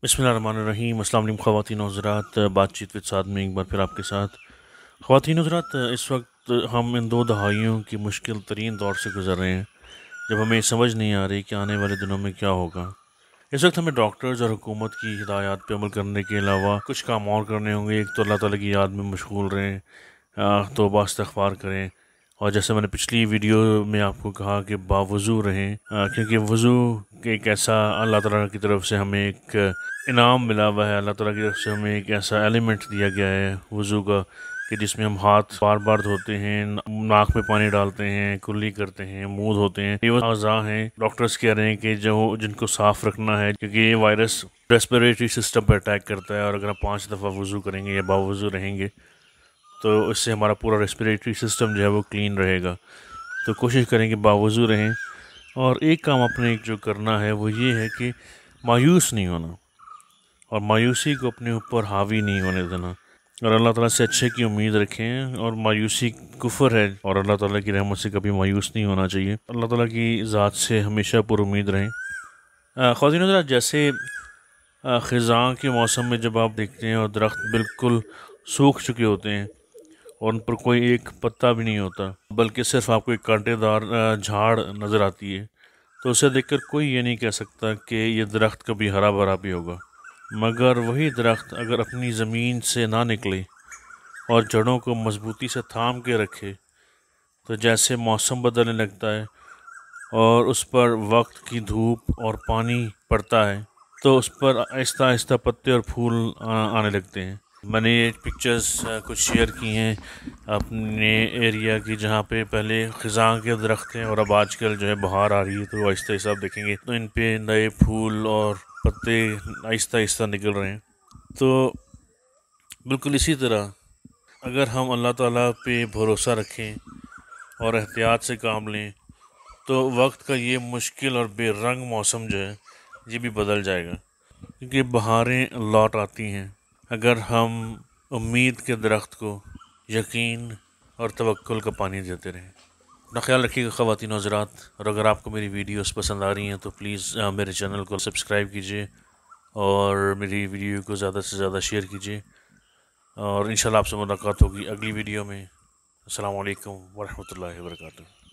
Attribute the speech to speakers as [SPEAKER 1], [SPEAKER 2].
[SPEAKER 1] बिस्मिल्लाहिर्रहमानिर्रहीम। अस्सलाम वालेकुम ख़वातीन और हज़रात, बातचीत विद साद में एक बार फिर आपके साथ। ख़वातीन और हज़रात, इस वक्त हम इन 2 दहाइयों की मुश्किल तरीन दौर से गुज़र रहे हैं, जब हमें समझ नहीं आ रही कि आने वाले दिनों में क्या होगा। इस वक्त हमें डॉक्टर्स और हुकूमत की हिदायत पे अमल करने के अलावा कुछ काम और करने होंगे। एक तो अल्लाह ताला की याद में मशगूल रहें, तौबा इस्तिग़फ़ार करें, और जैसे मैंने पिछली वीडियो में आपको कहा कि बावुज़ू रहें, क्योंकि वज़ू एक ऐसा अल्लाह ताला की तरफ से हमें एक इनाम मिला हुआ है। अल्लाह ताला की तरफ से हमें एक ऐसा एलिमेंट दिया गया है वज़ू का, कि जिसमें हम हाथ बार बार धोते हैं, नाक में पानी डालते हैं, कुल्ली करते हैं, मुंह धोते हैं। ये वो अज़ा हैं, डॉक्टर्स कह रहे हैं कि जो जिनको साफ़ रखना है, क्योंकि ये वायरस रेस्पिरेटरी सिस्टम पर अटैक करता है, और अगर हम 5 दफ़ा वज़ू करेंगे या बावुज़ू रहेंगे तो इससे हमारा पूरा रेस्पिरेटरी सिस्टम जो है वो क्लीन रहेगा। तो कोशिश करें कि बावुज़ू रहें। और एक काम अपने एक जो करना है वो ये है कि मायूस नहीं होना, और मायूसी को अपने ऊपर हावी नहीं होने देना, और अल्लाह ताला से अच्छे की उम्मीद रखें। और मायूसी कुफ़र है, और अल्लाह ताला की रहमत से कभी मायूस नहीं होना चाहिए। अल्लाह ताला की ज़ात से हमेशा पुरुम्मीद रहें। ख़वातीन हज़रात, जैसे ख़िज़ां के मौसम में जब आप देखते हैं और दरख्त बिल्कुल सूख चुके होते हैं और उन पर कोई एक पत्ता भी नहीं होता, बल्कि सिर्फ आपको एक कांटेदार झाड़ नज़र आती है, तो उसे देखकर कोई ये नहीं कह सकता कि ये दरख्त कभी हरा भरा भी होगा। मगर वही दरख्त अगर अपनी ज़मीन से ना निकले और जड़ों को मजबूती से थाम के रखे, तो जैसे मौसम बदलने लगता है और उस पर वक्त की धूप और पानी पड़ता है, तो उस पर आहिस्ता आहिस्ता पत्ते और फूल आने लगते हैं। मैंने ये पिक्चर्स कुछ शेयर की हैं अपने एरिया की, जहाँ पे पहले ख़िज़ां के दरख्त हैं और अब आजकल जो है बहार आ रही है, तो आहिस्ता आहिस्ता आप देखेंगे तो इन पे नए फूल और पत्ते आहिस्ता आहिस्ता निकल रहे हैं। तो बिल्कुल इसी तरह अगर हम अल्लाह ताला पे भरोसा रखें और एहतियात से काम लें, तो वक्त का ये मुश्किल और बेरंग मौसम जो है ये भी बदल जाएगा, क्योंकि बहारें लौट आती हैं अगर हम उम्मीद के दरख्त को यकीन और तवक्कुल का पानी देते रहें। अपना ख्याल रखिएगा ख़वातीन और हज़रात, और अगर आपको मेरी वीडियोस पसंद आ रही हैं तो प्लीज़ मेरे चैनल को सब्सक्राइब कीजिए और मेरी वीडियो को ज़्यादा से ज़्यादा शेयर कीजिए, और इंशाल्लाह आपसे मुलाकात होगी अगली वीडियो में। अस्सलाम वालेकुम वरहमतुल्लाहि वबरकातुहू।